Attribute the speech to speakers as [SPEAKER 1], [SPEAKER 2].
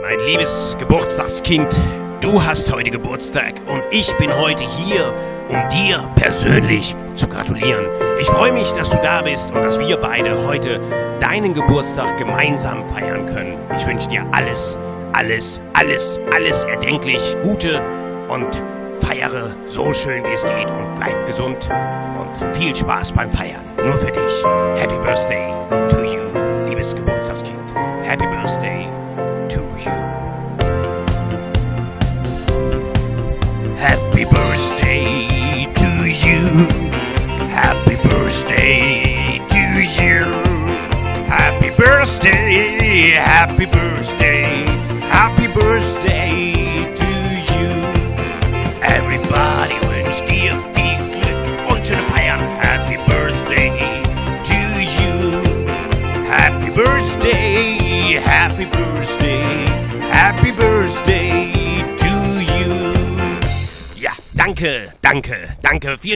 [SPEAKER 1] Mein liebes Geburtstagskind, du hast heute Geburtstag und ich bin heute hier, um dir persönlich zu gratulieren. Ich freue mich, dass du da bist und dass wir beide heute deinen Geburtstag gemeinsam feiern können. Ich wünsche dir alles erdenklich Gute und feiere so schön wie es geht und bleib gesund und viel Spaß beim Feiern. Nur für dich. Happy Birthday to you, liebes Geburtstagskind. Happy Birthday to you. Happy birthday to you. Happy birthday to you. Happy birthday, happy birthday, happy birthday to you. Everybody wünscht dir viel Glück und schöne Feiern. Happy birthday to you. Happy birthday, happy birthday, happy birthday to you. Ja, danke.